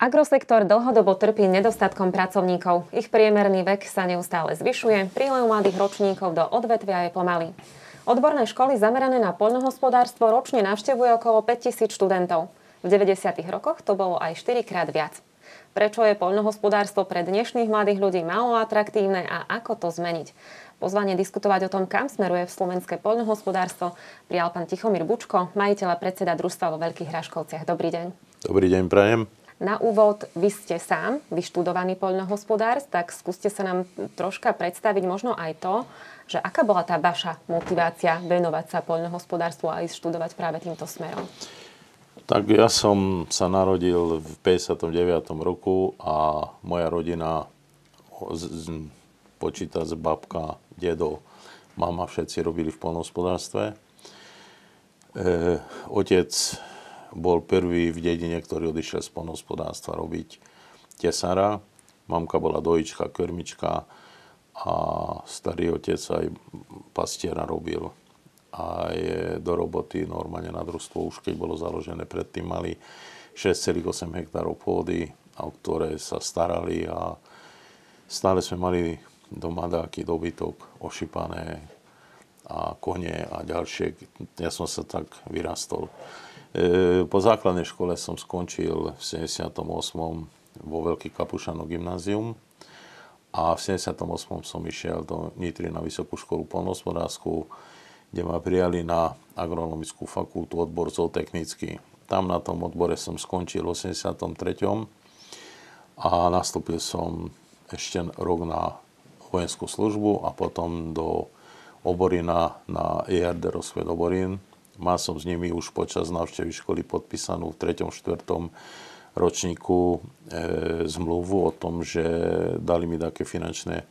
Agrosektor dlhodobo trpí nedostatkom pracovníkov. Ich priemerný vek sa neustále zvyšuje, prílev mladých ročníkov do odvetvia je pomalý. Odborné školy zamerané na poľnohospodárstvo ročne navštevuje okolo 5000 študentov. V 90. rokoch to bolo aj 4-krát viac. Prečo je poľnohospodárstvo pre dnešných mladých ľudí málo atraktívne a ako to zmeniť? Pozvanie diskutovať o tom, kam smeruje slovenské poľnohospodárstvo, prijal pán Tichomír Bučko, majiteľ a predseda družstva vo Veľkých Hraškovciach. Dobrý deň. Dobrý deň, prajem. Na úvod, vy ste sám vyštudovaný poľnohospodár, tak skúste sa nám troška predstaviť možno aj to, že aká bola tá vaša motivácia venovať sa poľnohospodárstvu a ísť študovať práve týmto smerom? Tak ja som sa narodil v 59. roku a moja rodina, počítac babka, dedo, mama, všetci robili v poľnohospodárstve. Otec bol prvý v dedine, ktorý odišiel z poľnohospodárstva robiť tesára. Mamka bola dojička, krmička a starý otec aj pastiera robil. Aj do roboty normálne na družstvo, už keď bolo založené, predtým mali 6,8 hektárov pôdy, o ktoré sa starali a stále sme mali domadáky, dobytok, ošípané a kone a ďalšie. Ja som sa tak vyrastol. Po základnej škole som skončil v 78. vo Veľkých Kapušanoch gymnázium a v 78. som išiel do Nitry na Vysokú školu poľnohospodársku, kde ma prijali na agronomickú fakultu, odbor zootechnický. Tam na tom odbore som skončil v 83. a nastúpil som ešte rok na vojenskú službu a potom do Oborina na ERD Rozved Oborín. Mal som s nimi už počas návštevy školy podpísanú v 3. 4. ročníku zmluvu o tom, že dali mi také finančný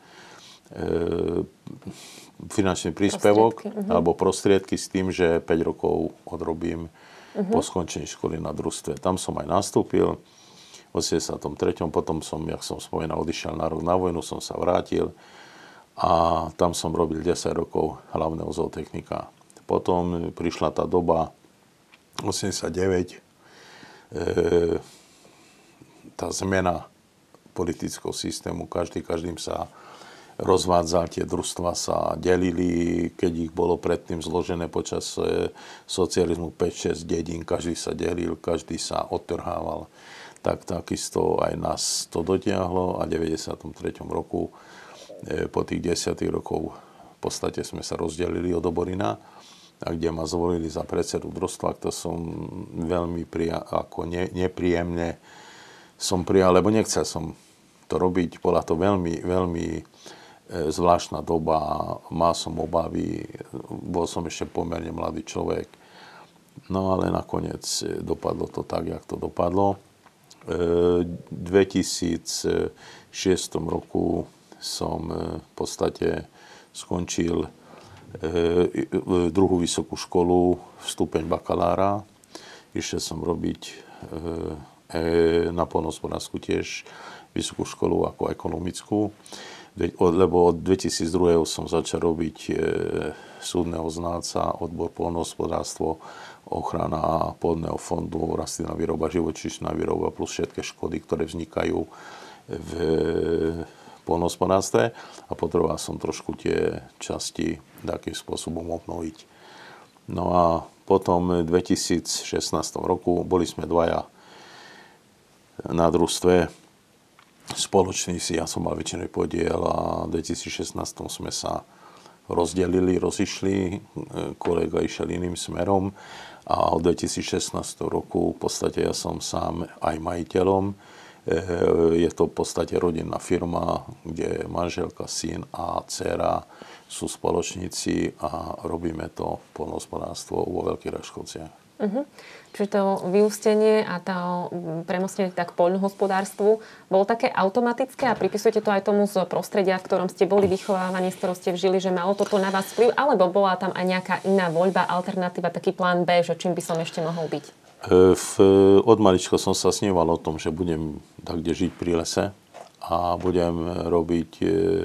príspevok alebo prostriedky s tým, že 5 rokov odrobím po skončení školy na družstve. Tam som aj nastúpil v 83. Potom som, jak som spomínal, odišiel na rok na vojnu, som sa vrátil a tam som robil 10 rokov hlavného zootechnika. Potom prišla tá doba 89, tá zmena politického systému, každým sa rozvádzal, tie družstva sa delili, keď ich bolo predtým zložené počas socializmu 5-6 dedín, každý sa delil, každý sa odtrhával. Takisto aj nás to dotiahlo a v 93. roku, po tých 10 rokov, v podstate sme sa rozdelili od Oborina, a kde ma zvolili za predsedu družstva, to som veľmi nepríjemne som prijal, lebo nechcel som to robiť. Bola to veľmi, veľmi zvláštna doba, mal som obavy, bol som ešte pomerne mladý človek. No ale nakoniec dopadlo to tak, jak to dopadlo. V 2006 roku som v podstate skončil druhú vysokú školu, stupeň bakalára. Išiel som robiť na poľnohospodársku tiež vysokú školu ako ekonomickú, lebo od 2002 som začal robiť súdneho znáca, odbor poľnohospodárstvo, ochrana pôdneho fondu, rastlinná výroba, živočíšna výroba plus všetky škody, ktoré vznikajú v poľnohospodárstve a potreboval som trošku tie časti takým spôsobom obnoviť. No a potom v 2016 roku boli sme dvaja na družstve spoločníci, ja som mal väčšinový podiel a v 2016 sme sa rozdelili, rozišli, kolega išiel iným smerom a od 2016 roku v podstate ja som sám aj majiteľom. Je to v podstate rodinná firma, kde manželka, syn a dcéra sú spoločníci a robíme to poľnohospodárstvo vo Veľkých Hraškovciach. Čiže to vyústenie a to premostenie tak poľnohospodárstvu bolo také automatické a pripisujete to aj tomu z prostredia, v ktorom ste boli vychovávaní, z ktorého ste žili, že malo toto na vás vplyv, alebo bola tam aj nejaká iná voľba, alternatíva, taký plán B, že čím by som ešte mohol byť? Od malička som sa sníval o tom, že budem tak, kde žiť pri lese a budem robiť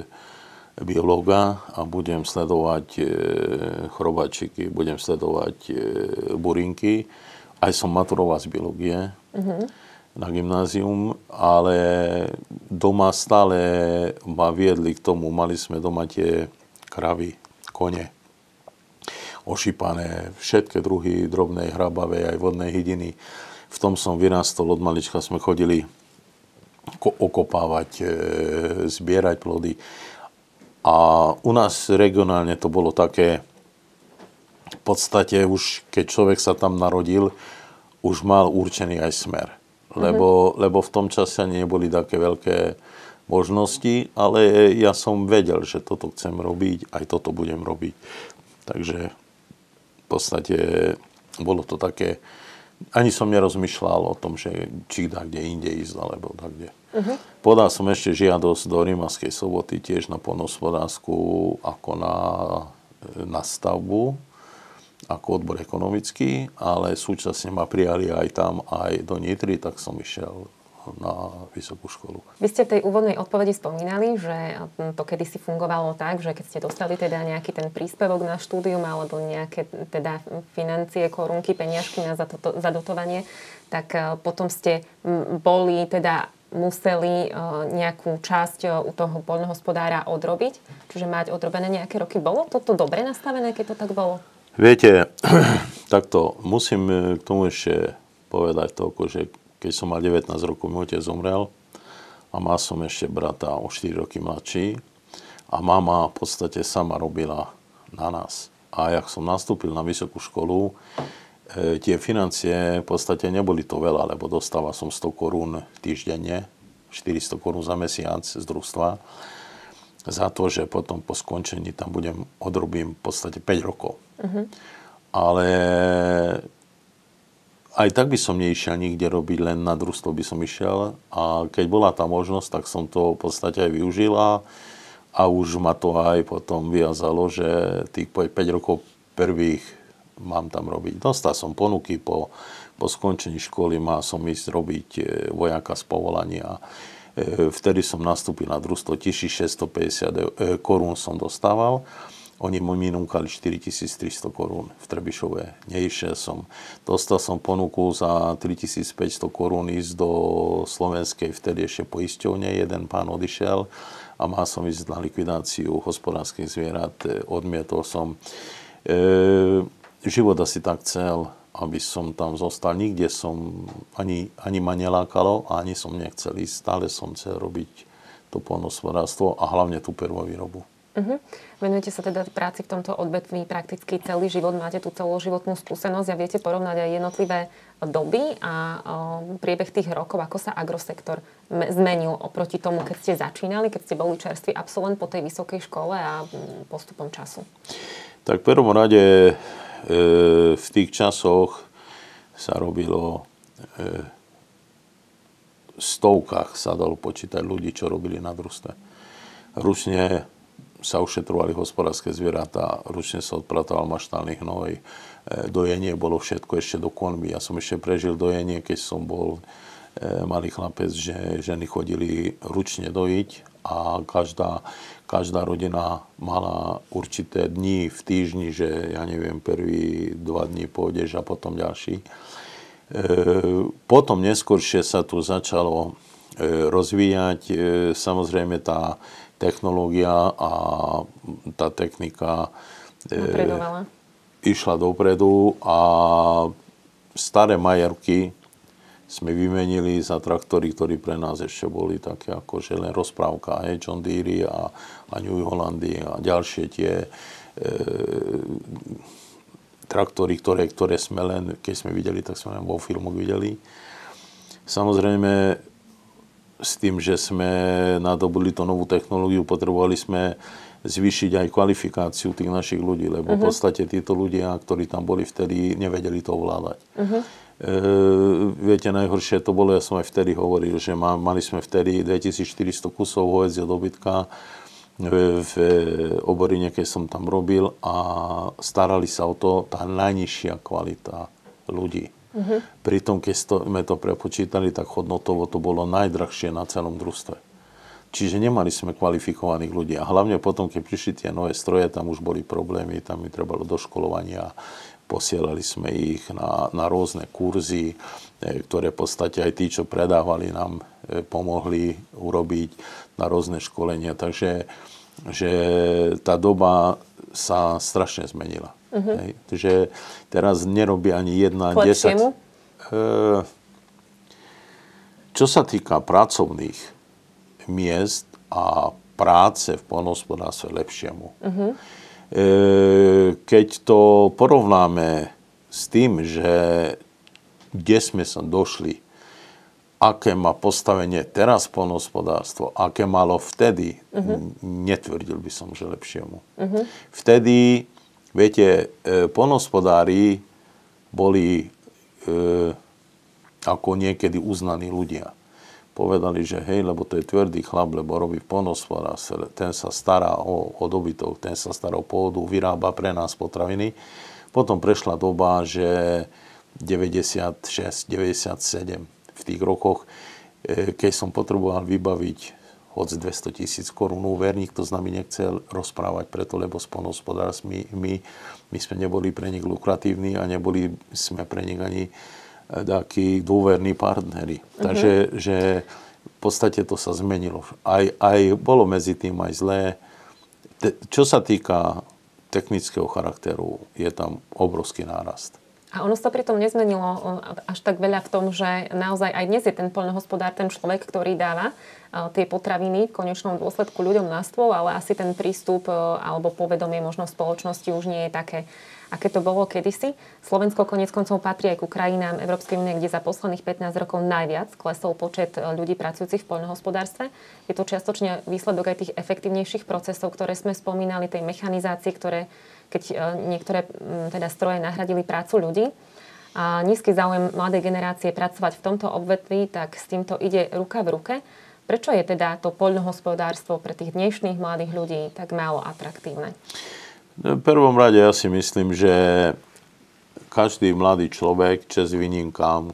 biológa a budem sledovať chrobáčiky, budem sledovať burinky. Aj som maturoval z biológie. na gymnázium, ale doma stále ma viedli k tomu. Mali sme doma tie kravy, kone, ošípané, všetky druhy drobnej, hrabavej aj vodnej hydiny. V tom som vyrástol, od malička sme chodili okopávať, zbierať plody. A u nás regionálne to bolo také, v podstate už keď človek sa tam narodil, už mal určený aj smer. Lebo v tom čase ani neboli také veľké možnosti, ale ja som vedel, že toto chcem robiť, aj toto budem robiť. Takže v podstate bolo to také, ani som nerozmýšľal o tom, že či dá kde inde ísť, alebo dá kde. Podal som ešte žiadosť do Rímavskej Soboty, tiež na poľnohospodársku, ako na stavbu, ako odbor ekonomický, ale súčasne ma prijali aj tam, aj do Nitry, tak som išiel na vysokú školu. Vy ste v tej úvodnej odpovedi spomínali, že to kedysi fungovalo tak, že keď ste dostali teda nejaký ten príspevok na štúdium alebo nejaké teda financie, korunky, peniažky na zadotovanie, tak potom ste boli teda museli nejakú časť u toho poľnohospodára odrobiť, čiže mať odrobené nejaké roky. Bolo toto dobre nastavené, keď to tak bolo? Viete, takto musím k tomu ešte povedať toľko, že keď som mal 19 rokov, môj otec zomrel a mal som ešte brata o 4 roky mladší a mama v podstate sama robila na nás. A jak som nastúpil na vysokú školu, tie financie v podstate neboli to veľa, lebo dostával som 100 korún týždenne, 400 korún za mesiac z družstva, za to, že potom po skončení tam odrobím v podstate 5 rokov. Ale aj tak by som neišiel nikde robiť, len na družstvo by som išiel. A keď bola tá možnosť, tak som to v podstate aj využil a už ma to aj potom vyjazalo, že tých 5 rokov prvých mám tam robiť. Dostal som ponuky po skončení školy, mal som ísť robiť vojaka z povolania. Vtedy som nastúpil na družstvo, 1650 korún som dostával. Oni mi núkali 4300 korún v Trebišove. Neišiel som. Dostal som ponuku za 3500 korún ísť do slovenskej vtedy ešte poisťovne. Jeden pán odišiel a mal som ísť na likvidáciu hospodárskych zvierat. Odmietol som. Život asi tak chcel, aby som tam zostal. Nikde som, ani ma nelákalo, ani som nechcel ísť. Stále som chcel robiť to poľnohospodárstvo a hlavne tú prvovýrobu. Venujete sa teda práci v tomto odvetví prakticky celý život, máte tú celoživotnú skúsenosť a viete porovnať aj jednotlivé doby a priebeh tých rokov, ako sa agrosektor zmenil oproti tomu, keď ste začínali, keď ste boli čerstvý absolvent po tej vysokej škole a postupom času. Tak v prvom rade v tých časoch sa robilo v stovkách sa dalo počítať ľudí, čo robili na družstve. Ručne sa ušetrovali hospodárske zvieratá, ručne sa odpratoval maštálny hnoj, dojenie bolo všetko ešte do konby. Ja som ešte prežil dojenie, keď som bol malý chlapec, že ženy chodili ručne dojiť a každá rodina mala určité dni v týždni, že ja neviem, prvý 2 dní pôjdeš a potom ďalší. Potom neskôršie sa tu začalo rozvíjať samozrejme tá technológia a tá technika išla dopredu a staré majerky sme vymenili za traktory, ktorí pre nás ešte boli také ako že len rozprávka, John Deere a New Hollandy a ďalšie tie traktory, ktoré sme len, keď sme videli, tak sme len vo filmoch videli. Samozrejme, s tým, že sme nadobudli tú novú technológiu, potrebovali sme zvýšiť aj kvalifikáciu tých našich ľudí, lebo v podstate títo ľudia, ktorí tam boli vtedy, nevedeli to ovládať. Viete, najhoršie to bolo, ja som aj vtedy hovoril, že mali sme vtedy 2400 kusov hovädzieho dobytka v Oborine, keď som tam robil a starali sa o to tá najnižšia kvalita ľudí. Pritom, keď sme to prepočítali, tak hodnotovo to bolo najdrahšie na celom družstve. Čiže nemali sme kvalifikovaných ľudí. A hlavne potom, keď prišli tie nové stroje, tam už boli problémy, tam mi trebalo doškolovania posielali sme ich na rôzne kurzy, ktoré v podstate aj tí, čo predávali, nám pomohli urobiť na rôzne školenia. Takže že tá doba sa strašne zmenila. Takže teraz nerobí ani 1, 10. Čo sa týka pracovných miest a práce v poľnohospodárstve lepšiemu. Keď to porovnáme s tým, že kde sme sa došli, aké má postavenie teraz poľnohospodárstvo, aké malo vtedy, netvrdil by som, že lepšiemu. Vtedy, viete, poľnohospodári boli ako niekedy uznaní ľudia. Povedali, že hej, lebo to je tvrdý chlap, lebo robí v poľnohospodárstve, ten sa stará o dobytok, ten sa stará o pôdu, vyrába pre nás potraviny. Potom prešla doba, že 96, 97 v tých rokoch, keď som potreboval vybaviť od 200 000 korún úverník, to s nami nechcel rozprávať preto, lebo s poľnohospodárstmi my sme neboli pre nich lukratívni a neboli sme pre nich ani takí dôverní partneri. Takže že v podstate to sa zmenilo. Aj bolo medzi tým aj zlé. Čo sa týka technického charakteru, je tam obrovský nárast. A ono sa pritom nezmenilo až tak veľa v tom, že naozaj aj dnes je ten poľnohospodár ten človek, ktorý dáva tie potraviny v konečnom dôsledku ľuďom na stôl, ale asi ten prístup alebo povedomie možno v spoločnosti už nie je také, aké to bolo kedysi. Slovensko koniec koncov patrí aj ku krajinám Európskej únie, kde za posledných 15 rokov najviac klesol počet ľudí pracujúcich v poľnohospodárstve. Je to čiastočne výsledok aj tých efektívnejších procesov, ktoré sme spomínali, tej mechanizácie, keď niektoré teda stroje nahradili prácu ľudí. A nízky záujem mladej generácie pracovať v tomto odvetví, tak s týmto ide ruka v ruke. Prečo je teda to poľnohospodárstvo pre tých dnešných mladých ľudí tak málo atraktívne? V prvom rade ja si myslím, že každý mladý človek, čes výnimkám,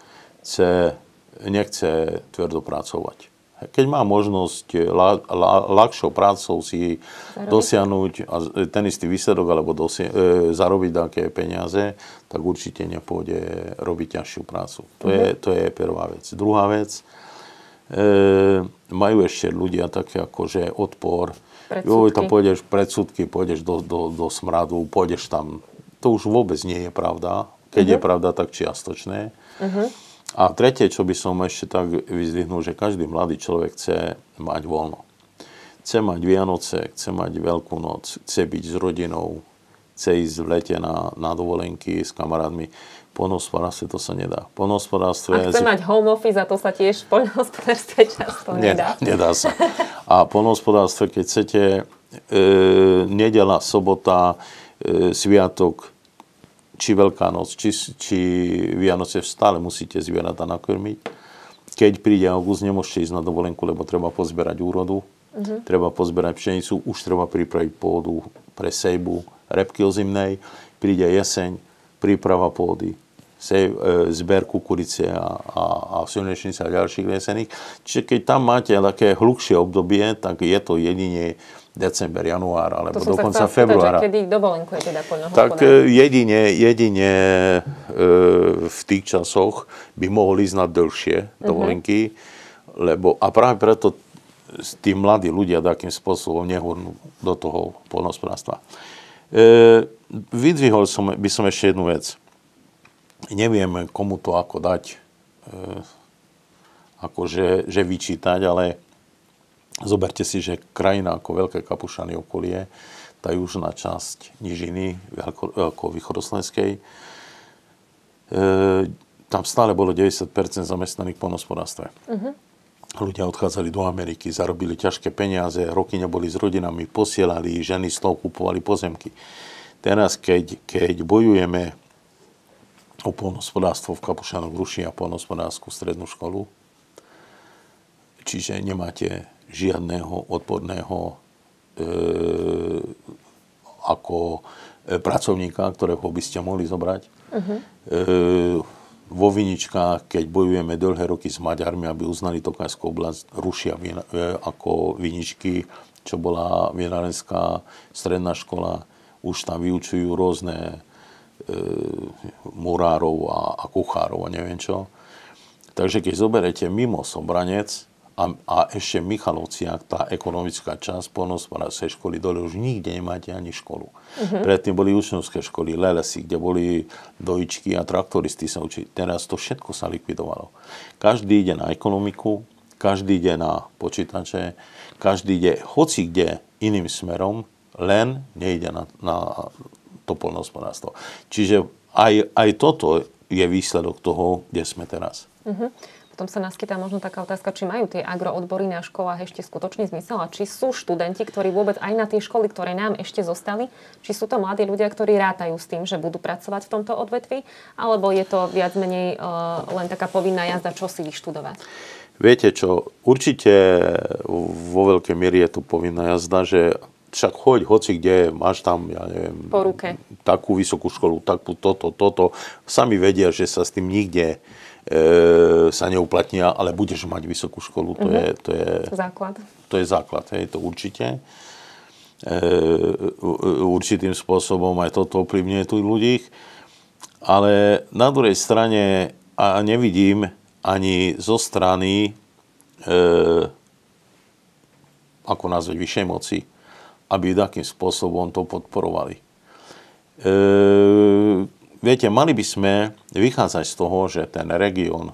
nechce tvrdo pracovať. Keď má možnosť ľahšou prácou si dosiahnuť ten istý výsledok alebo zarobiť také peniaze, tak určite nepôjde robiť ťažšiu prácu. To je prvá vec. Druhá vec, majú ešte ľudia také akože odpor. Tam pôjdeš predsudky, pôjdeš do smradu, pôjdeš tam. To už vôbec nie je pravda. Keď je pravda, tak čiastočné. A tretie, čo by som ešte tak vyzdvihnul, že každý mladý človek chce mať voľno. Chce mať Vianoce, chce mať Veľkú noc, chce byť s rodinou, chce ísť v lete na dovolenky s kamarátmi. V poľnohospodárstve to sa nedá. A chce mať home office a to sa tiež v poľnohospodárstve často nedá. Nedá sa. A v poľnohospodárstve, keď chcete nedeľa, sobota, sviatok, či Veľká noc, či Vianoce, stále musíte zvieratá nakrmiť. Keď príde august, nemôžete ísť na dovolenku, lebo treba pozberať úrodu, treba pozberať pšenicu, už treba pripraviť pôdu pre sejbu, repky ozimnej, príde jeseň, príprava pôdy, zber kukurice a slnečnice a ďalších jesených. Čiže keď tam máte také hlukšie obdobie, tak je to jedine december, január, alebo dokonca februára. Kedy dovolenkuje teda Tak poľnohospodár? jedine v tých časoch by mohli ísť na dlhšie dovolenky, lebo a práve preto tí mladí ľudia takým spôsobom nehornú do toho poľnohospodárstva. Vydvihol by som ešte jednu vec. Neviem, komu to ako dať, akože vyčítať, ale zoberte si, že krajina ako Veľké Kapušany okolie, tá južná časť nížiny východoslovenskej, tam stále bolo 90% zamestnaných v poľnohospodárstve. Ľudia odchádzali do Ameriky, zarobili ťažké peniaze, roky neboli s rodinami, posielali ženy slov, kupovali pozemky. Teraz, keď bojujeme o poľnohospodárstvo v Kapušanoch, rušia poľnohospodárskú strednú školu, čiže nemáte žiadneho odborného ako pracovníka, ktorého by ste mohli zobrať. Vo Viničkách, keď bojujeme dlhé roky s Maďarmi, aby uznali Tokajskú oblasť, rušia ako Viničky, čo bola vinárenská stredná škola. Už tam vyučujú rôzne murárov a kuchárov a neviem čo. Takže keď zoberete mimo Sobranec a ešte v Michalovciach, tá ekonomická časť poľnohospodárskej školy, dole už nikde nemáte ani školu. Predtým boli učňovské školy, lelesy, kde boli dojičky a traktoristi sa učili. Teraz to všetko sa likvidovalo. Každý ide na ekonomiku, každý ide na počítače, každý ide hoci kde iným smerom, len nejde na to poľnohospodárstvo. Čiže aj toto je výsledok toho, kde sme teraz. Potom sa naskytá možno taká otázka, či majú tie agroodbory na školách ešte skutočný zmysel a či sú študenti, ktorí vôbec aj na tie školy, ktoré nám ešte zostali, či sú to mladí ľudia, ktorí rátajú s tým, že budú pracovať v tomto odvetví, alebo je to viac menej len taká povinná jazda, čo si vyštudovať? Viete čo, určite vo veľkej miere je to povinná jazda, že však choď, hoci kde, máš tam, ja neviem, po ruke takú vysokú školu, takú toto. Sami vedia, že sa s tým nikde sa neuplatnia, ale budeš mať vysokú školu. To je základ. To je základ, hej, to určite. Určitým spôsobom aj toto ovplyvňuje tu ľudí. Ale na druhej strane a nevidím ani zo strany ako nazvať vyššej moci, aby takým spôsobom to podporovali. Viete, mali by sme vychádzať z toho, že ten región,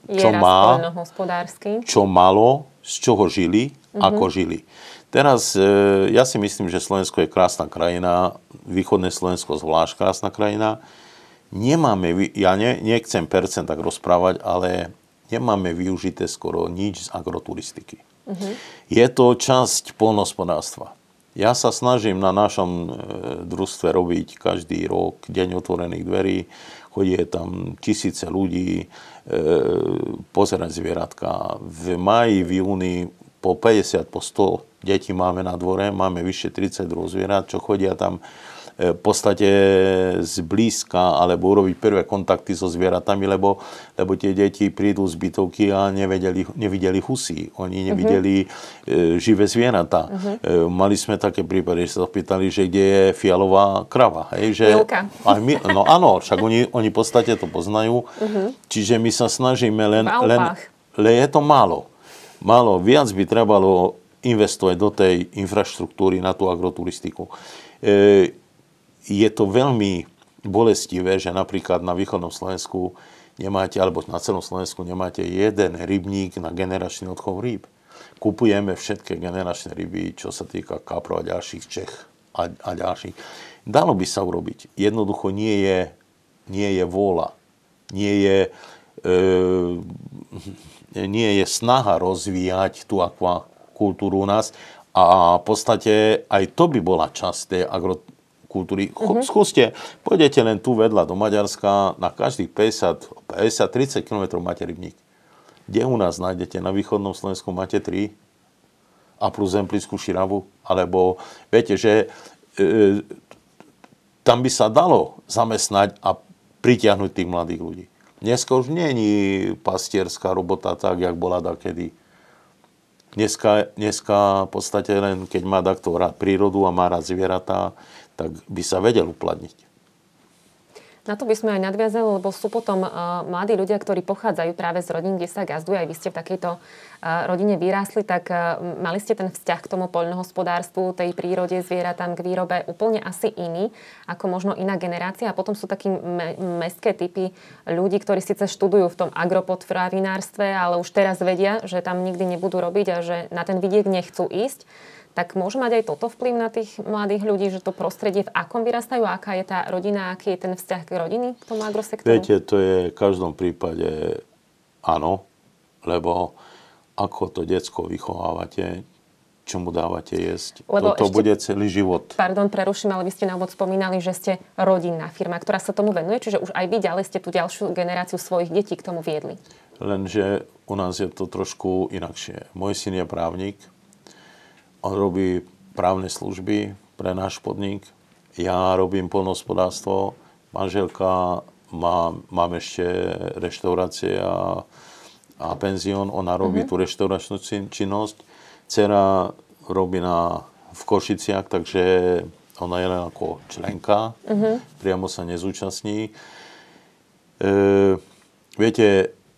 čo malo, z čoho žili, ako žili. Teraz ja si myslím, že Slovensko je krásna krajina, východné Slovensko zvlášť krásna krajina. Nemáme, ja nechcem percent tak rozprávať, ale nemáme využité skoro nič z agroturistiky. Je to časť poľnohospodárstva. Ja sa snažím na našom družstve robiť každý rok deň otvorených dverí. Chodí tam tisíce ľudí pozerať zvieratka. V máji, v júni po 50, po 100 detí máme na dvore. Máme vyše 30 druhov zvierat, čo chodia tam v podstate zblízka alebo urobiť prvé kontakty so zvieratami, lebo tie deti prídu z bytovky a nevideli husy. Oni nevideli živé zvieratá. Mali sme také prípady, že sa pýtali, že kde je fialová krava. Hej, že no áno, však oni v podstate to poznajú. Čiže my sa snažíme len je to málo. Viac by trebalo investovať do tej infraštruktúry na tú agroturistiku. Je to veľmi bolestivé, že napríklad na východnom Slovensku nemáte, alebo na celom Slovensku nemáte jeden rybník na generačný odchov rýb. Kupujeme všetky generačné ryby, čo sa týka kaprov a ďalších Čech a ďalších. Dalo by sa urobiť. Jednoducho nie je vôľa. Nie je snaha rozvíjať tú akvakultúru u nás a v podstate aj to by bola časť tej agrokultúry. Skúste, pôjdete len tu vedľa do Maďarska, na každých 50-30 km máte rybník. Kde u nás nájdete? Na východnom Slovensku máte 3 a plus Zemplickú Širavu. Alebo viete, že tam by sa dalo zamestnať a pritiahnuť tých mladých ľudí. Dneska už nie je pastierská robota tak, jak bola dakedy. Dneska v podstate len, keď má takto rád prírodu a má rád zvieratá, tak by sa vedel uplatniť. Na to by sme aj nadviazali, lebo sú potom mladí ľudia, ktorí pochádzajú práve z rodín, kde sa gazduje. Aj vy ste v takejto rodine vyrástli, tak mali ste ten vzťah k tomu poľnohospodárstvu, tej prírode, zvieratám, k výrobe úplne asi iný, ako možno iná generácia. A potom sú takí mestské typy ľudí, ktorí síce študujú v tom agropotravinárstve, ale už teraz vedia, že tam nikdy nebudú robiť a že na ten vidiek nechcú ísť. Tak môže mať aj toto vplyv na tých mladých ľudí, že to prostredie, v akom vyrastajú, aká je tá rodina, aký je ten vzťah k rodiny, k tomu agrosektoru? Viete, to je v každom prípade áno, lebo ako to decko vychovávate, čo mu dávate jesť, to bude celý život. Pardon, preruším, ale vy ste na úvod spomínali, že ste rodinná firma, ktorá sa tomu venuje, čiže už aj vy ďalej ste tú ďalšiu generáciu svojich detí k tomu viedli. Lenže u nás je to trošku inakšie. Môj syn je právnik. On robí právne služby pre náš podnik. Ja robím poľnohospodárstvo. Manželka mám ešte reštaurácie a penzión. Ona robí tú reštauračnú činnosť. Dcera robí v Košiciach, takže ona je len ako členka, priamo sa nezúčastní. Viete,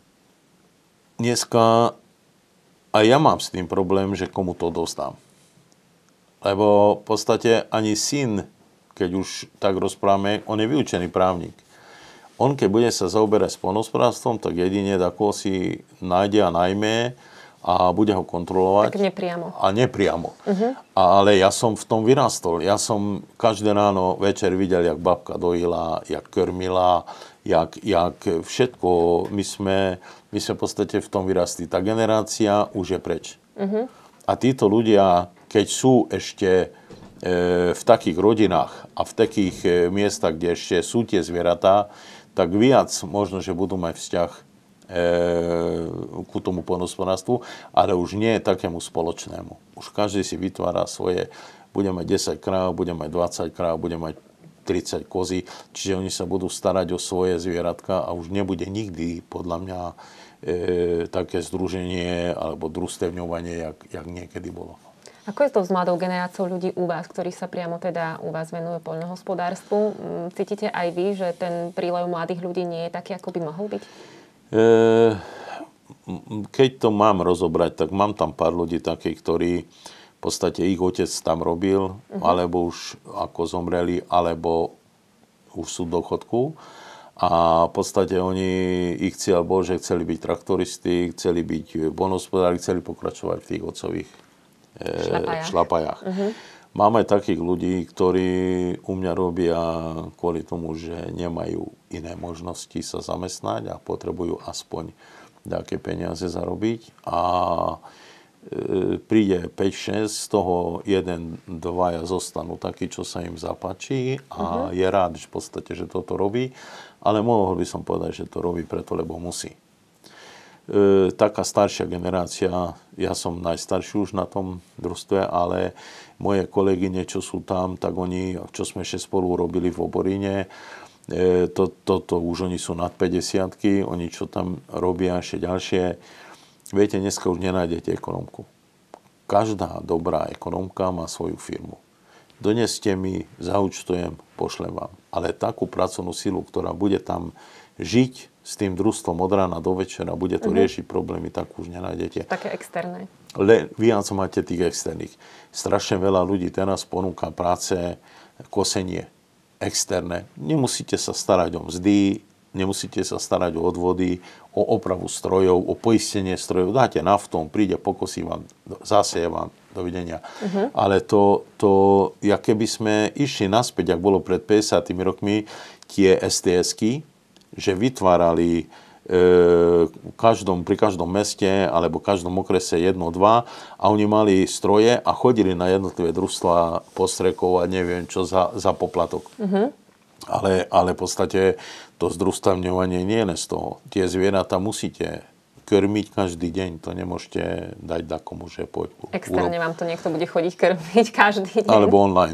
dneska aj ja mám s tým problém, že komu to dostám. Lebo v podstate ani syn, keď už tak rozprávame, on je vyučený právnik. On, keď bude sa zaoberať s poľnohospodárstvom, tak jedine ako si nájde a najmä a bude ho kontrolovať. Tak nepriamo. A nepriamo. Ale ja som v tom vyrastol. Ja som každé ráno, večer videl, jak babka dojila, jak krmila, jak všetko. My sme v podstate v tom vyrastli. Tá generácia už je preč. A títo ľudia, keď sú ešte v takých rodinách a v takých miestach, kde ešte sú tie zvieratá, tak viac možno, že budú mať vzťah ku tomu poľnohospodárstvu, ale už nie takému spoločnému. Už každý si vytvára svoje, bude mať 10 kráv, bude mať 20 kráv, bude mať 30 kozy, čiže oni sa budú starať o svoje zvieratka a už nebude nikdy, podľa mňa, také združenie alebo družstevňovanie, jak niekedy bolo. Ako je to s mladou generáciou ľudí u vás, ktorí sa priamo teda u vás venujú poľnohospodárstvu? Cítite aj vy, že ten prílev mladých ľudí nie je taký, ako by mohol byť? Keď to mám rozobrať, tak mám tam pár ľudí takých, ktorí v podstate ich otec tam robil, alebo už ako zomreli, alebo už sú v dôchodku. A v podstate oni, ich cieľ bol, že chceli byť traktoristi, chceli byť poľnohospodári, chceli pokračovať v tých otcových šlapajách. Mám aj takých ľudí, ktorí u mňa robia kvôli tomu, že nemajú iné možnosti sa zamestnať a potrebujú aspoň nejaké peniaze zarobiť. A príde 5-6, z toho 1-2 zostanú takí, čo sa im zapáči a je rád, že v podstate, že toto robí, ale mohol by som povedať, že to robí preto, lebo musí. Taká staršia generácia, ja som najstarší už na tom družstve, ale moje kolegyne, čo sú tam, tak oni, čo sme ešte spolu robili v Oboríne, toto už oni sú nad 50-ky, oni čo tam robia ešte ďalšie. Viete, dneska už nenájdete ekonomku. Každá dobrá ekonomka má svoju firmu. Doneste mi, zaúčtujem, pošlem vám. Ale takú pracovnú silu, ktorá bude tam žiť s tým družstvom od rána do večera, bude to riešiť problémy, tak už nenájdete. Také externé. Viac máte tých externých. Strašne veľa ľudí teraz ponúka práce, kosenie externé. Nemusíte sa starať o mzdy, nemusíte sa starať o odvody, o opravu strojov, o poistenie strojov. Dáte naftom, príde, pokosí vám, zaseje vám, dovidenia. Ale to, jak keby sme išli naspäť, jak bolo pred 50 rokmi, tie STS-ky, že vytvárali pri každom meste alebo každom okrese 1-2 a oni mali stroje a chodili na jednotlivé družstvá postrekovať, neviem čo, za poplatok. Ale v podstate to združstevňovanie nie je z toho. Tie zvieratá musíte krmiť každý deň. To nemôžete dať takomu, že poď. Externe vám to niekto bude chodiť krmiť každý deň. Alebo online.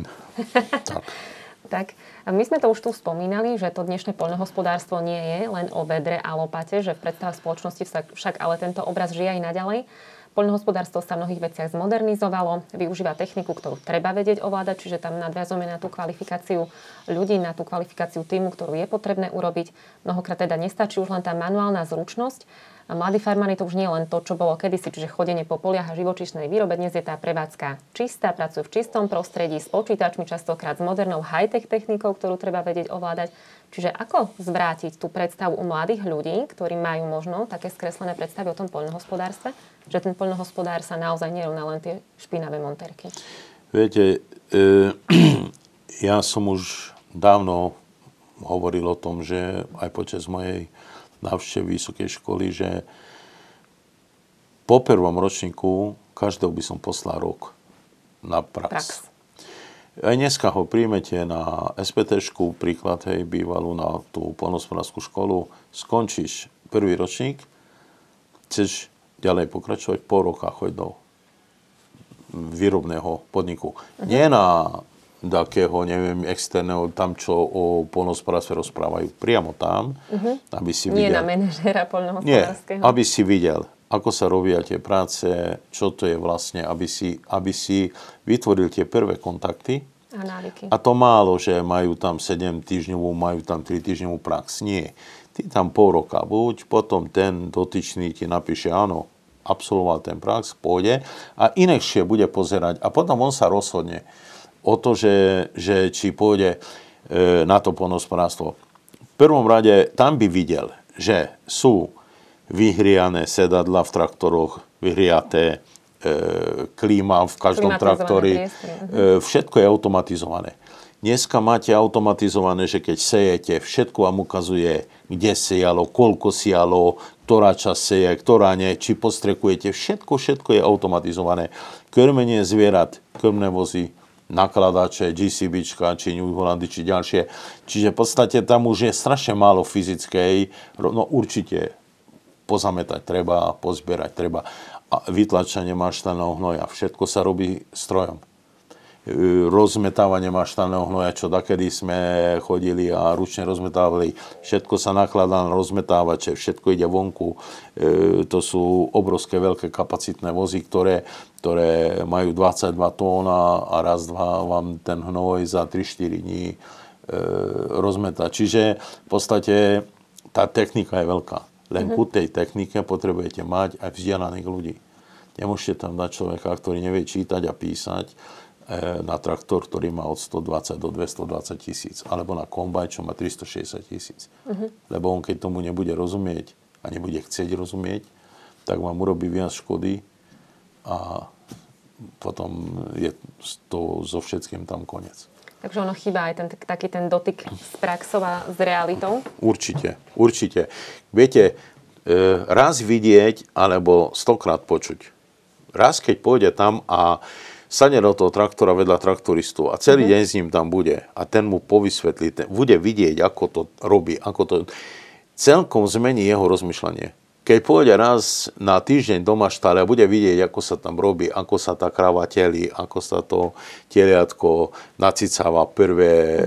Tak. A my sme to už tu spomínali, že to dnešné poľnohospodárstvo nie je len o vedre a lopate, že v predstavách spoločnosti však ale tento obraz žije aj naďalej. Poľnohospodárstvo sa v mnohých veciach zmodernizovalo, využíva techniku, ktorú treba vedieť ovládať, čiže tam nadviazujeme na tú kvalifikáciu ľudí, na tú kvalifikáciu týmu, ktorú je potrebné urobiť. Mnohokrát teda nestačí už len tá manuálna zručnosť. A mladí farmári to už nie je len to, čo bolo kedysi, čiže chodenie po poliach a živočíšnej výrobe. Dnes je tá prevádzka čistá, pracujú v čistom prostredí, s počítačmi, častokrát s modernou high-tech technikou, ktorú treba vedieť ovládať. Čiže ako zvrátiť tú predstavu u mladých ľudí, ktorí majú možno také skreslené predstavy o tom poľnohospodárstve, že ten poľnohospodár sa naozaj nerovná len tie špinavé monterky? Viete, ja som už dávno hovoril o tom, že aj počas mojej návštevy vysokej školy, že po prvom ročníku každého by som poslal rok na prax. Aj dneska ho príjmete na SPT-šku, príklad, bývalú na tú poľnohospodárskú školu, skončíš prvý ročník, chceš ďalej pokračovať, pol roka choď do výrobného podniku. Nie na takého, neviem, externého, tam, čo o poľnohospodárstve rozprávajú. Priamo tam, aby si videl. Nie na manažéra poľnohospodárskeho. Nie, aby si videl, ako sa robia tie práce, čo to je vlastne, aby si vytvoril tie prvé kontakty A návyky. A to málo, že majú tam 7 týždňovú, majú tam 3 týždňovú prax. Nie. Ty tam pol roka buď, potom ten dotyčný ti napíše, áno, absolvoval ten prax, pôjde a inekšie bude pozerať. A potom on sa rozhodne o to, že či pôjde na to poľnohospodárstvo. V prvom rade tam by videl, že sú vyhriané sedadla v traktoroch, vyhriaté klíma v každom traktore. Všetko je automatizované. Dneska máte automatizované, že keď sejete, všetko vám ukazuje, kde sejalo, koľko sejalo, ktorá časť seje, ktorá nie, či postrekujete. Všetko je automatizované. Krmenie zvierat, krmné vozy, nakladače, GCBčka, či New Hollandy, či ďalšie. Čiže v podstate tam už je strašne málo fyzickej, no určite pozametať treba, pozbierať treba. A vytlačanie maštaného hnoja, všetko sa robí strojom. Rozmetávanie maštaného hnoja, čo dakedy sme chodili a ručne rozmetávali, všetko sa nakladá na rozmetávače, všetko ide vonku. To sú obrovské veľké kapacitné vozy, ktoré majú 22 tón a raz, dva vám ten hnoj za 3-4 dní rozmetá. Čiže v podstate tá technika je veľká. Len ku tej technike potrebujete mať aj vzdelaných ľudí. Nemôžete tam dať človeka, ktorý nevie čítať a písať na traktor, ktorý má od 120 do 220 tisíc. Alebo na kombajn, čo má 360 tisíc. Lebo on, keď tomu nebude rozumieť a nebude chcieť rozumieť, tak vám urobí viac škody a potom je to so všetkým tam koniec. Takže ono chýba aj taký ten dotyk s praxou a s realitou? Určite. Viete, raz vidieť, alebo 100-krát počuť. Raz, keď pôjde tam a sadne do toho traktora vedľa traktoristu a celý deň s ním tam bude a ten mu povysvetlí, bude vidieť, ako to robí, ako to celkom zmení jeho rozmýšľanie. Keď pôjde raz na týždeň do maštále a bude vidieť, ako sa tam robí, ako sa tá kráva telí, ako sa to teliatko nacicáva prvé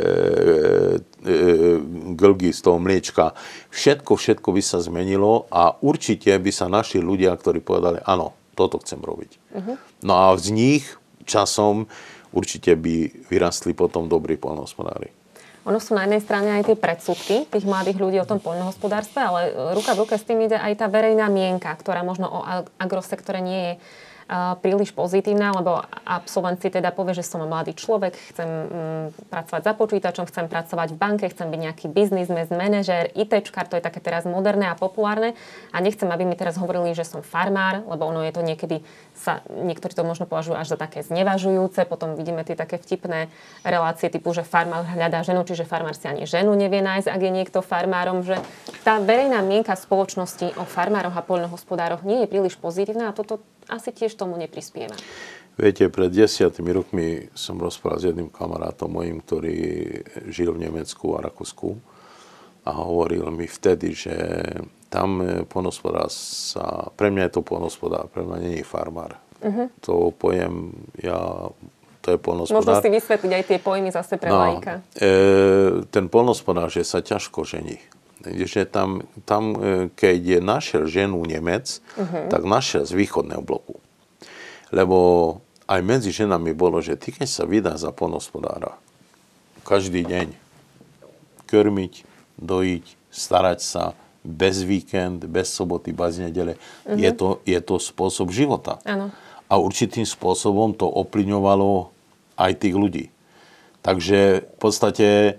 glgy z toho mliečka. Všetko by sa zmenilo a určite by sa našli ľudia, ktorí povedali, áno, toto chcem robiť. No a z nich časom určite by vyrastli potom dobrí poľnohospodári. Ono sú na jednej strane aj tie predsudky tých mladých ľudí o tom poľnohospodárstve, ale ruka v ruke s tým ide aj tá verejná mienka, ktorá možno o agrosektore nie je príliš pozitívna, lebo absolvent si teda povie, že som mladý človek, chcem pracovať za počítačom, chcem pracovať v banke, chcem byť nejaký biznismen, manažér, ITčkár, to je také teraz moderné a populárne a nechcem, aby mi teraz hovorili, že som farmár, lebo ono je to niekedy, niektorí to možno považujú až za také znevažujúce, potom vidíme tie také vtipné relácie typu, že farmár hľadá ženu, čiže farmár si ani ženu nevie nájsť, ak je niekto farmárom, že tá verejná mienka spoločnosti o farmároch a poľnohospodároch nie je príliš pozitívna a toto asi tiež tomu neprispieva. Viete, pred 10 rokmi som rozprával s jedným kamarátom mojím, ktorý žil v Nemecku a Rakúsku a hovoril mi vtedy, že tam poľnohospodár pre mňa je to poľnohospodár, pre mňa nie je farmár. To pojem, to je poľnohospodár. Možno si vysvetliť aj tie pojmy zase pre laika. Ten poľnohospodár, že sa ťažko žení. Že tam keď našiel ženu Nemec, tak našiel z východného bloku. Lebo aj medzi ženami bolo, že ty keď sa vydá za poľnohospodára, každý deň krmiť, dojiť, starať sa, bez víkend, bez soboty, bez nedele, je to spôsob života. Áno. A určitým spôsobom to ovplyvňovalo aj tých ľudí. Takže v podstate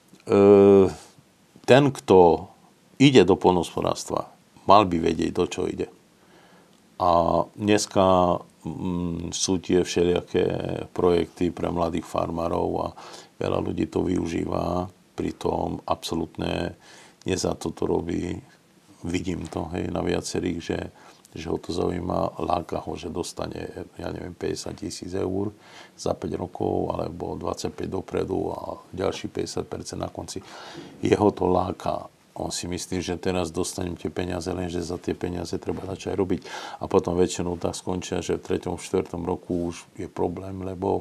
ten, kto ide do poľnohospodárstva, mal by vedieť, do čo ide. A dneska sú tie všelijaké projekty pre mladých farmárov a veľa ľudí to využíva, pritom absolútne nie za to robí. Vidím to na viacerých, že ho to zaujíma, láka ho, že dostane, 50 000 eur za 5 rokov, alebo 25 dopredu a ďalší 50% na konci. Jeho to láka. On si myslí, že teraz dostanem tie peniaze, lenže za tie peniaze treba začať robiť. A potom väčšinou tak skončia, že v 3. 4. roku už je problém, lebo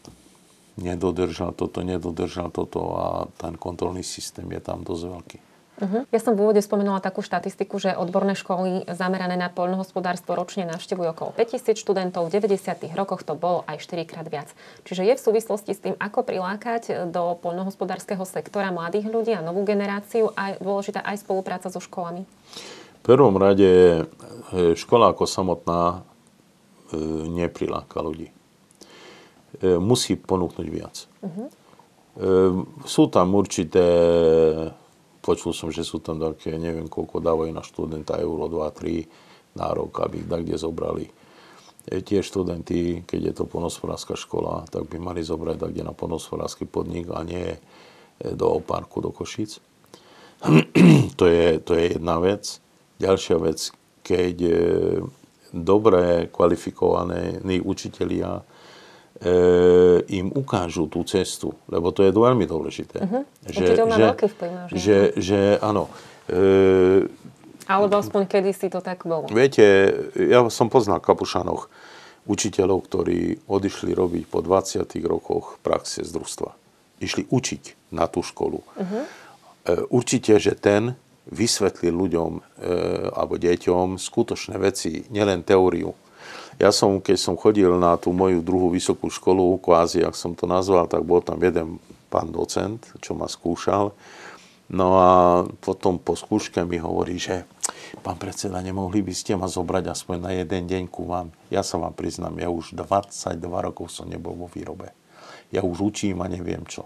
nedodržal toto a ten kontrolný systém je tam dosť veľký. Ja som v úvode spomenula takú štatistiku, že odborné školy zamerané na poľnohospodárstvo ročne navštevujú okolo 5000 študentov. V 90. rokoch to bolo aj 4-krát viac. Čiže je v súvislosti s tým, ako prilákať do poľnohospodárskeho sektora mladých ľudí a novú generáciu, aj dôležitá aj spolupráca so školami? V prvom rade škola ako samotná nepriláka ľudí. Musí ponúknuť viac. Sú tam určité, počul som, že sú tam také, neviem koľko dávajú na študenta, euro 2-3 na rok, aby ich kde zobrali. Tie študenty, keď je to poľnohospodárska škola, tak by mali zobrať kde na poľnohospodársky podnik a nie do parku, do Košíc. To je jedna vec. Ďalšia vec, keď dobre kvalifikovaní učitelia im ukážu tú cestu, lebo to je veľmi dôležité. Učiteľ má veľký vplyv na život. Že áno. Alebo aspoň kedysi to tak bolo. Viete, ja som poznal v Kapušanoch učiteľov, ktorí odišli robiť po 20 rokoch praxe z družstva. Išli učiť na tú školu. Určite, že ten vysvetlil ľuďom alebo deťom skutočné veci, nielen teóriu. Keď som chodil na tú moju druhú vysokú školu, kvázi, ak som to nazval, tak bol tam jeden pán docent, čo ma skúšal. No a potom po skúške mi hovorí, že pán predseda, nemohli by ste ma zobrať aspoň na jeden deň ku vám. Ja sa vám priznám, ja už 22 rokov som nebol vo výrobe. Ja už učím a neviem čo.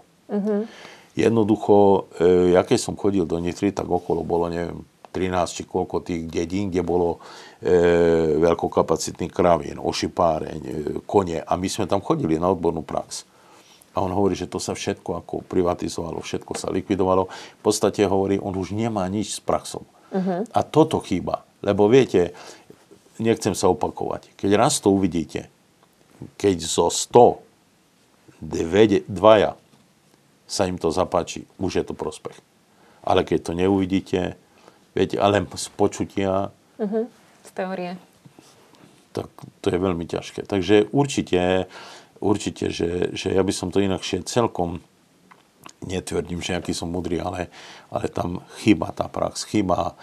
Jednoducho, ja keď som chodil do Nitry, tak okolo bolo, neviem, 13 či koľko tých dedín, kde bolo veľkokapacitný kravín, ošipáreň, kone. A my sme tam chodili na odbornú prax. A on hovorí, že to sa všetko ako privatizovalo, všetko sa likvidovalo. V podstate hovorí, on už nemá nič s praxou. A toto chýba. Lebo viete, nechcem sa opakovať. Keď raz to uvidíte, keď zo 100 dvaja sa im to zapáči, už je to prospech. Ale keď to neuvidíte, viete, ale z počutia, z teórie, tak to je veľmi ťažké. Takže určite, že ja by som to inakšie celkom netvrdím, že aký som mudrý, ale tam chýba tá prax, chýba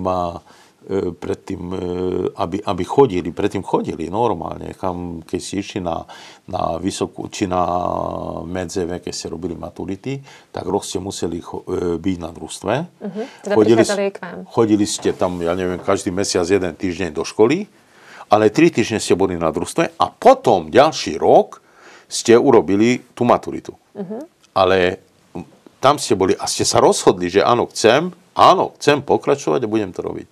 predtým, aby chodili, predtým chodili normálne, keď si išli na vysokú, či na medzeve, keď ste robili maturity, tak rok ste museli byť na družstve. Teda prichádzali k vám. Chodili ste tam, ja neviem, každý mesiac 1 týždeň do školy, ale 3 týždne ste boli na družstve a potom ďalší rok ste urobili tú maturitu. Ale tam ste boli a ste sa rozhodli, že áno, chcem pokračovať a budem to robiť.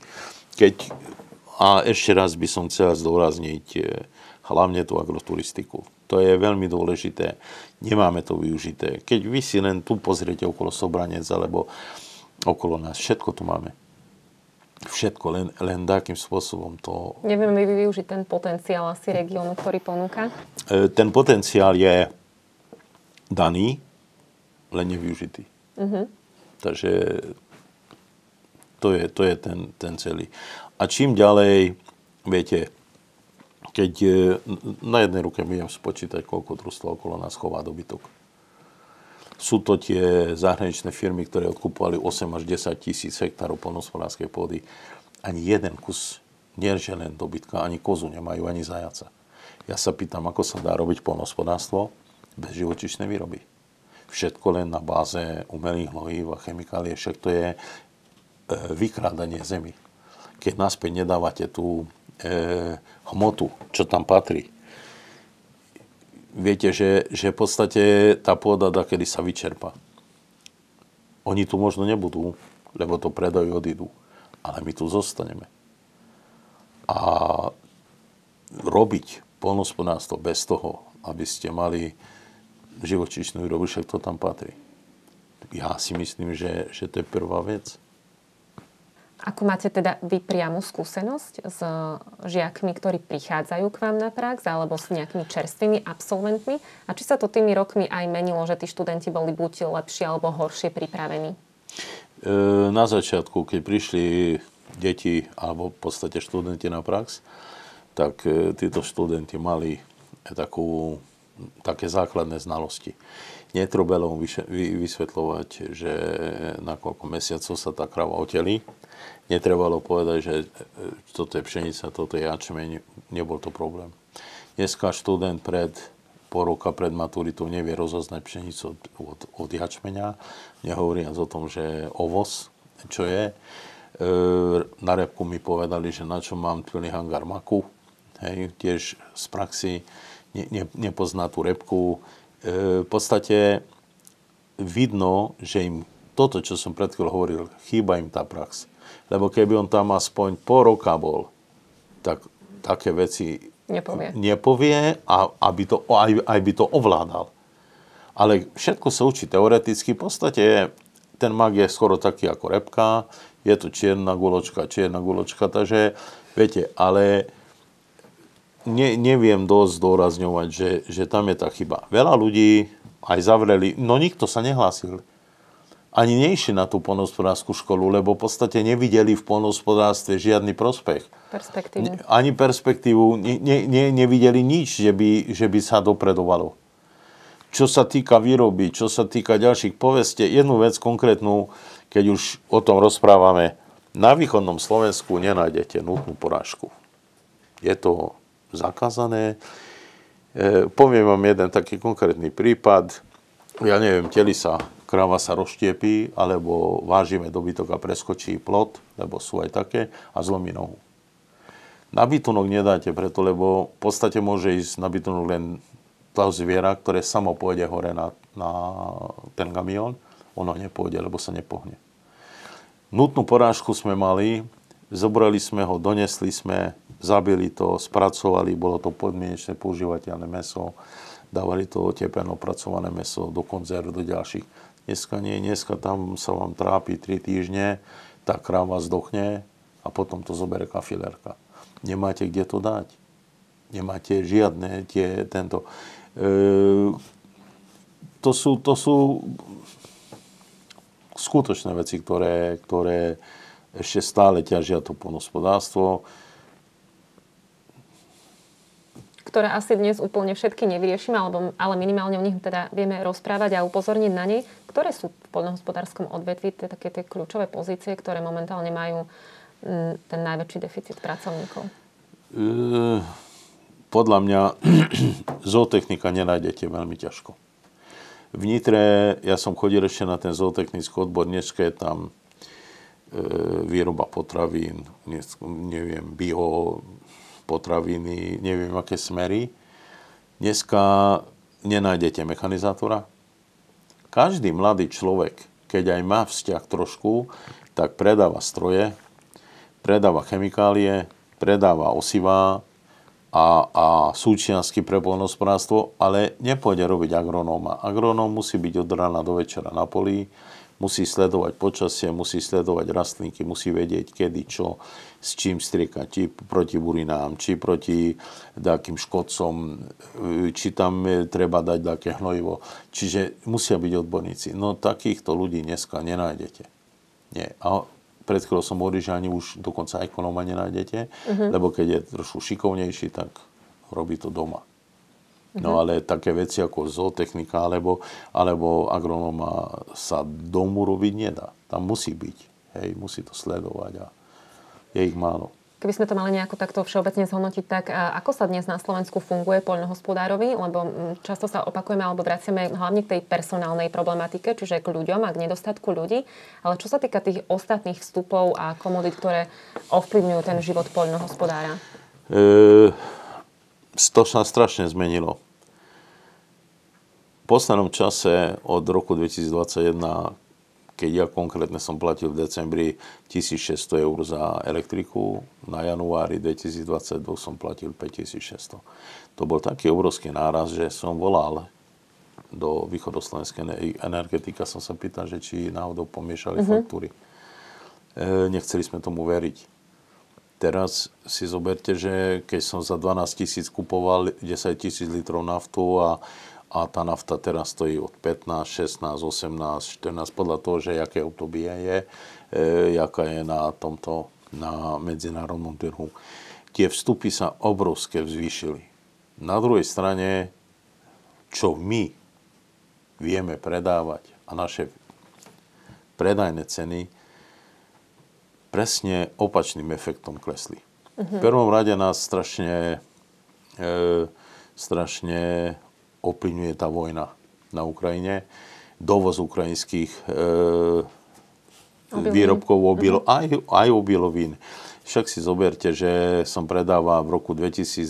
A ešte raz by som chcel zdôrazniť hlavne tú agroturistiku. To je veľmi dôležité. Nemáme to využité. Keď vy si len tu pozriete okolo Sobranec alebo okolo nás, všetko tu máme. Všetko, len takým spôsobom to... Nevieme využiť ten potenciál asi regiónu, ktorý ponúka? Ten potenciál je daný, len nevyužitý. Takže to je ten celý. A čím ďalej, viete, keď na jednej ruke viem spočítať, koľko družstva okolo nás chová dobytok. Sú to tie zahraničné firmy, ktoré odkupovali 8 až 10 tisíc hektárov poľnohospodárskej pôdy. Ani jeden kus, nie že len dobytka, ani kozu nemajú, ani zajaca. Ja sa pýtam, ako sa dá robiť poľnohospodárstvo bez živočíšnej výroby. Všetko len na báze umelých hnojív a chemikálie, však to je vykrádanie zemi. Keď naspäť nedávate tú hmotu, čo tam patrí. Viete, že v podstate tá pôda kedy sa vyčerpa. Oni tu možno nebudú, lebo to predajú, odídu. Ale my tu zostaneme. A robiť poľnohospodárstvo bez toho, aby ste mali živočíšnu výrobu, však to tam patrí. Ja si myslím, že to je prvá vec. Ako máte teda vy priamu skúsenosť s žiakmi, ktorí prichádzajú k vám na prax, alebo s nejakými čerstvými absolventmi? A či sa to tými rokmi aj menilo, že tí študenti boli buď lepšie alebo horšie pripravení? Na začiatku, keď prišli deti, alebo v podstate študenti na prax, tak títo študenti mali také základné znalosti. Netrebalo mu vysvetľovať, že na koľko mesiacov sa tá krava otelí. Netrebalo povedať, že toto je pšenica, toto je jačmeň. Nebol to problém. Dneska študent pol roka pred maturitou nevie rozoznať pšenicu od jačmeňa. Nehovoriac o tom, že ovoz, čo je. Na repku mi povedali, že na čo mám plný hangár maku. Hej, tiež z praxi nepozná tú repku. V podstate vidno, že im toto, čo som pred chvíľou hovoril, chýba im tá prax. Lebo keby on tam aspoň pol roka bol, tak také veci nepovie a aj by to ovládal. Ale všetko sa učí teoreticky. V podstate ten mak je skoro taký ako repka. Je to čierna guločka, takže viete, ale neviem dosť zdôrazňovať, že tam je tá chyba. Veľa ľudí aj zavreli, no nikto sa nehlásil. Ani neišli na tú poľnohospodárskú školu, lebo v podstate nevideli v poľnohospodárstve žiadny prospech. Perspektívu. Ani perspektívu, nevideli nič, že by sa dopredovalo. Čo sa týka výroby, čo sa týka ďalších, povedzte jednu vec konkrétnu, keď už o tom rozprávame. Na východnom Slovensku nenájdete nutnú porážku. Je to zakázané. Poviem vám jeden taký konkrétny prípad. Ja neviem, telisa, kráva sa rozštiepí, alebo vážime dobytok a preskočí plot, lebo sú aj také, a zlomí nohu. Na bytunok nedáte preto, lebo v podstate môže ísť na bytunok len toho zviera, ktoré samo pôjde hore na ten kamión. Ono nepôjde, lebo sa nepohne. Nutnú porážku sme mali, zobrali sme ho, donesli sme, zabili to, spracovali, bolo to podmienečné používateľné mäso, dávali to otepené, opracované mäso do konzerv, do ďalších. Dneska nie, dneska tam sa vám trápi 3 týždne, tá kráva zdochne a potom to zoberie kafilérka. Nemáte kde to dať. Nemáte žiadne to sú skutočné veci, ktoré ešte stále ťažia to poľnohospodárstvo. Ktoré asi dnes úplne všetky nevyriešime, ale minimálne o nich teda vieme rozprávať a upozorniť na ne. Ktoré sú v poľnohospodárskom odvetví také tie kľúčové pozície, ktoré momentálne majú ten najväčší deficit pracovníkov? Podľa mňa zootechnika nenájdete veľmi ťažko. V Nitre, ja som chodil ešte na ten zootechnický odbor, dneska je tam výroba potravín, neviem, bio potraviny, neviem, aké smery. Dneska nenájdete mechanizátora. Každý mladý človek, keď aj má vzťah trošku, tak predáva stroje, predáva chemikálie, predáva osivá a súčiastky pre poľnohospodárstvo, ale nepôjde robiť agronóma. Agronóm musí byť od rána do večera na poli, musí sledovať počasie, musí sledovať rastlinky, musí vedieť, kedy, čo, s čím striekať, či proti burinám, či proti takým škodcom, či tam treba dať také hnojivo. Čiže musia byť odborníci. No takýchto ľudí dneska nenájdete. Nie. A pred chvíľou som hovoril, že ani už dokonca ekonóma nenájdete, lebo keď je trošku šikovnejší, tak robí to doma. No ale také veci ako zootechnika alebo agronóma sa domu robiť nedá. Tam musí byť. Hej, musí to sledovať a je ich málo. Keby sme to mali nejako takto všeobecne zhodnotiť, tak ako sa dnes na Slovensku funguje poľnohospodárovi? Lebo často sa opakujeme alebo vraciame hlavne k tej personálnej problematike, čiže k ľuďom a k nedostatku ľudí. Ale čo sa týka tých ostatných vstupov a komodít, ktoré ovplyvňujú ten život poľnohospodára? To sa strašne zmenilo. V poslednom čase od roku 2021, keď ja konkrétne som platil v decembri 1600 eur za elektriku, na januári 2022 som platil 5600. To bol taký obrovský náraz, že som volal do východoslovenskej energetika, som sa pýtal, že či náhodou pomiešali faktúry. Nechceli sme tomu veriť. Teraz si zoberte, že keď som za 12 000 kupoval 10 000 litrov naftu a tá nafta teraz stojí od 15, 16, 18, 14, podľa toho, že aké obdobie je, jaká je na medzinárodnom trhu. Tie vstupy sa obrovské zvýšili. Na druhej strane, čo my vieme predávať a naše predajné ceny presne opačným efektom klesli. V prvom rade nás strašne ovplyvňuje tá vojna na Ukrajine, dovoz ukrajinských výrobkov, aj obilovín. Však si zoberte, že som predával v roku 2022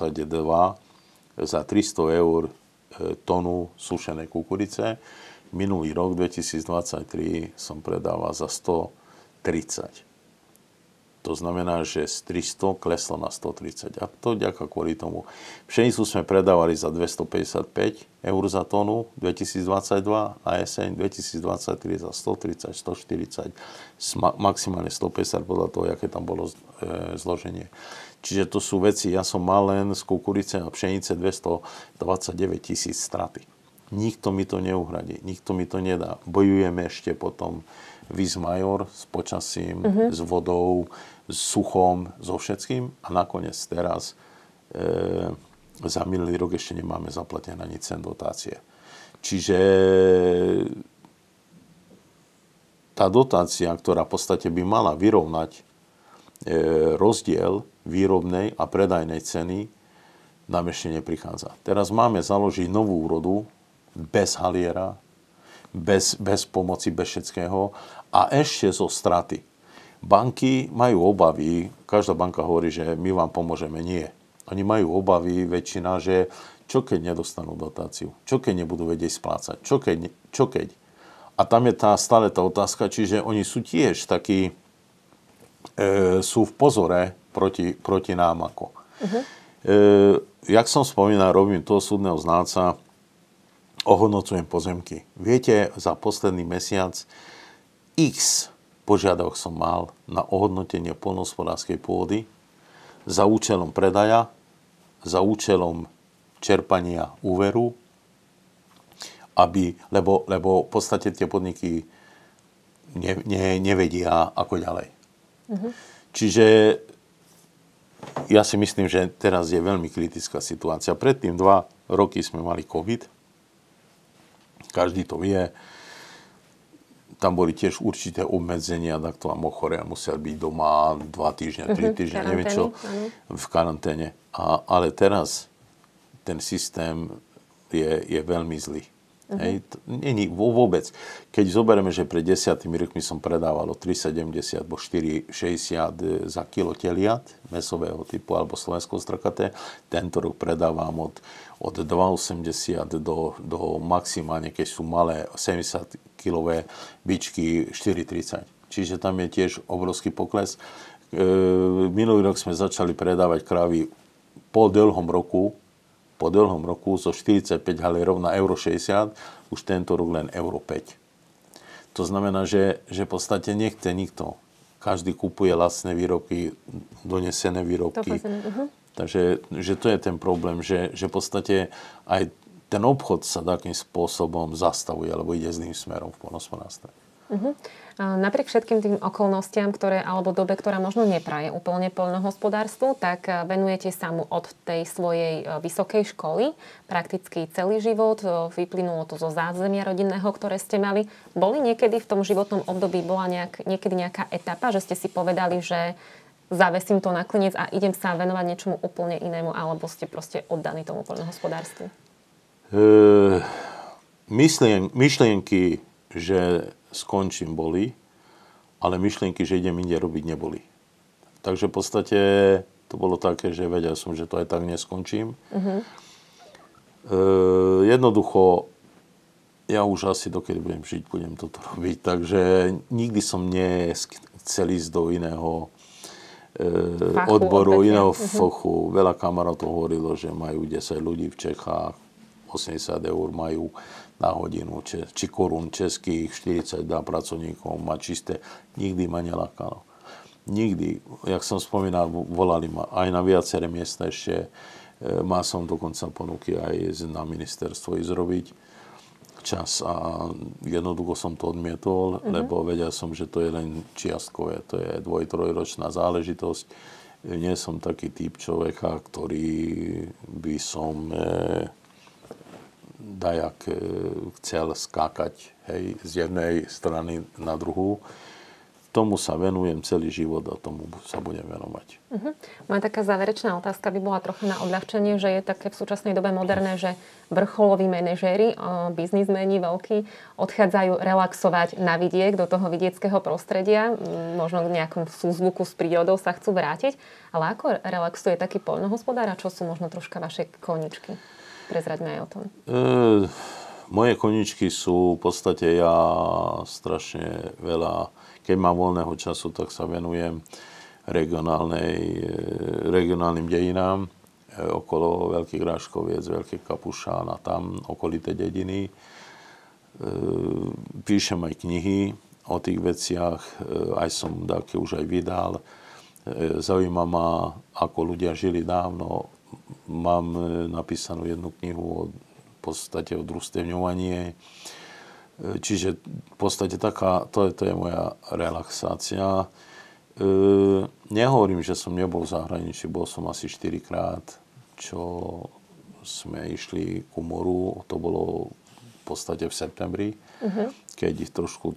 za 300 eur tonu sušenej kukurice. Minulý rok, 2023, som predával za 130. To znamená, že z 300 kleslo na 130. A to vďaka kvôli tomu. Pšenicu sme predávali za 255 eur za tonu 2022 a jeseň 2023 za 130, 140, maximálne 150 podľa toho, aké tam bolo zloženie. Čiže to sú veci, ja som mal len z kukurice a pšenice 229 000 straty. Nikto mi to neuhradí, nikto mi to nedá. Bojujeme ešte potom vis major s počasím, s vodou, s suchom, so všetkým. A nakoniec teraz za minulý rok ešte nemáme zaplatené ani cen dotácie. Čiže tá dotácia, ktorá v podstate by mala vyrovnať rozdiel výrobnej a predajnej ceny, nám ešte neprichádza. Teraz máme založiť novú úrodu bez haliera, bez pomoci, bez všetkého a ešte zo straty. Banky majú obavy, každá banka hovorí, že my vám pomôžeme. Nie. Oni majú obavy, väčšina, že čo keď nedostanú dotáciu? Čo keď nebudú vedieť splácať? Čo keď? A tam je stále tá otázka, čiže oni sú tiež takí, sú v pozore proti nám ako. Jak som spomínal, robím toho súdneho znalca, ohodnocujem pozemky. Viete, za posledný mesiac x požiadavok som mal na ohodnotenie poľnohospodárskej pôdy za účelom predaja, za účelom čerpania úveru, lebo v podstate tie podniky nevedia, ako ďalej. Čiže ja si myslím, že teraz je veľmi kritická situácia. Predtým 2 roky sme mali COVID. Každý to vie. Tam boli tiež určité obmedzenia, takto vám ochoria, musel byť doma 2 týždne, 3 týždne, neviem čo, v karanténe. Ale teraz ten systém je veľmi zlý. Hej, není vôbec. Keď zoberieme, že pred 10 rokmi som predával 3,70 alebo 4,60 za kilo teliat mäsového typu alebo slovensko strakaté, tento rok predávam od 2,80 do maximálne, keď sú malé 70-kilové bičky 4,30. Čiže tam je tiež obrovský pokles. Minulý rok sme začali predávať krávy po dlhom roku zo 45 halierov na euro 60, už tento rok len euro 5. To znamená, že v podstate nechce nikto. Každý kupuje lacné výrobky, donesené výrobky. Takže že to je ten problém, že v podstate aj ten obchod sa takým spôsobom zastavuje, alebo ide zlým smerom v poľnohospodárstve. Napriek všetkým tým okolnostiam, alebo dobe, ktorá možno nepraje úplne poľnohospodárstvu, tak venujete sa mu od tej svojej vysokej školy prakticky celý život. Vyplynulo to zo zázemia rodinného, ktoré ste mali. Boli niekedy v tom životnom období, niekedy nejaká etapa, že ste si povedali, že zavesím to na klinec a idem sa venovať niečomu úplne inému, alebo ste proste oddaní tomu poľnohospodárstvu? Myšlienky, že skončím, boli, ale myšlienky, že idem inde robiť, neboli. Takže v podstate to bolo také, že vedel som, že to aj tak neskončím. Jednoducho, ja už asi dokedy budem žiť, budem toto robiť. Takže nikdy som nechcel ísť do iného odboru, iného fochu. Veľa kamarátov hovorilo, že majú 10 ľudí v Čechách, 80 eur majú na hodinu, či korún českých, 40 dá pracovníkom, má čisté. Nikdy ma nelákalo. Nikdy. Jak som spomínal, volali ma aj na viaceré miesta ešte. Mal som dokonca ponuky aj na ministerstvo ísť robiť čas a jednoducho som to odmietol, lebo vedel som, že to je len čiastkové. To je 2-3-ročná záležitosť. Nie som taký typ človeka, ktorý by som dajak chcel skákať, hej, z jednej strany na druhú. Tomu sa venujem celý život a tomu sa budem venovať. Moja taká záverečná otázka by bola trochu na odľahčenie, že je také v súčasnej dobe moderné, že vrcholoví manažéri, biznismeni veľkí, odchádzajú relaxovať na vidiek, do toho vidieckého prostredia, možno k nejakom súzvuku s prírodou sa chcú vrátiť. Ale ako relaxuje taký poľnohospodár a čo sú možno troška vaše koničky? Prezraďme aj o tom. Moje koničky sú v podstate ja strašne veľa. Keď mám voľného času, tak sa venujem regionálnym dejinám okolo Veľkých Ráškoviec, Veľký Kapušán a tam okolité dediny. Píšem aj knihy o tých veciach, aj som také už aj vydal. Zaujíma ma, ako ľudia žili dávno. Mám napísanú jednu knihu v podstate o družstevňovanie. Čiže v podstate to je moja relaxácia. Nehovorím, že som nebol v zahraničí, bol som asi 4-krát, čo sme išli ku moru, to bolo v podstate v septembri, keď ich trošku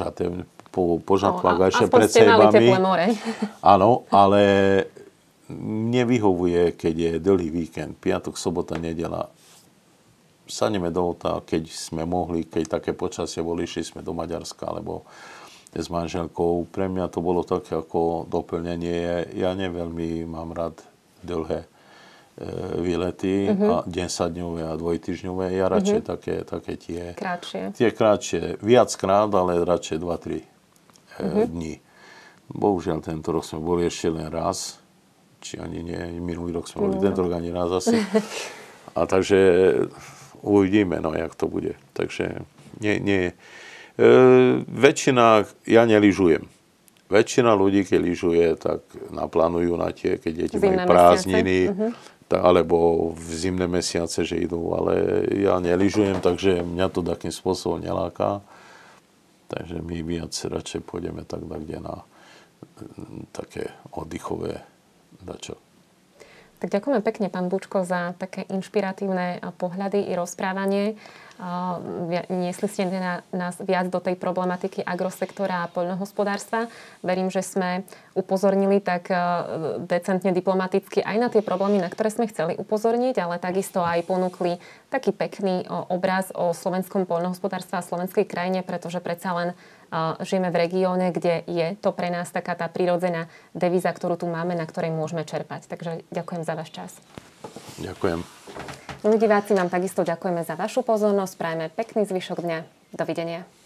požatvák ešte pred sebami. Aspoň ste mali teplé more. Áno, ale mne vyhovuje, keď je dlhý víkend, piatok, sobota, nedeľa. Sadneme do auta, keď sme mohli, keď také počasie boli, išli sme do Maďarska, alebo s manželkou. Pre mňa to bolo také ako doplnenie. Ja neveľmi mám rád dlhé výlety, a 10-dňové a 2-týždňové. Ja radšej také tie krátšie. Viackrát, ale radšej 2-3 dní. Bohužiaľ, tento rok sme boli ešte len raz. Či ani nie, minulý rok sme boli tento rok ani raz asi. A takže uvidíme, no, jak to bude. Takže nie. Väčšina, ja nelyžujem. Väčšina ľudí, keď lyžuje, tak naplánujú na tie, keď deti majú prázdniny, alebo v zimné mesiace, že idú. Ale ja nelyžujem, takže mňa to takým spôsobom neláka. Takže my viac radšej pôjdeme tak, kde na také oddychové dačo. Tak ďakujeme pekne, pán Bučko, za také inšpiratívne pohľady i rozprávanie. Niesli ste nás viac do tej problematiky agrosektora a poľnohospodárstva. Verím, že sme upozornili tak decentne diplomaticky aj na tie problémy, na ktoré sme chceli upozorniť, ale takisto aj ponúkli taký pekný obraz o slovenskom poľnohospodárstve a slovenskej krajine, pretože predsa len žijeme v regióne, kde je to pre nás taká tá prirodzená devíza, ktorú tu máme, na ktorej môžeme čerpať. Takže ďakujem za váš čas. Ďakujem. Milí diváci, vám takisto ďakujeme za vašu pozornosť. Prajeme pekný zvyšok dňa. Dovidenia.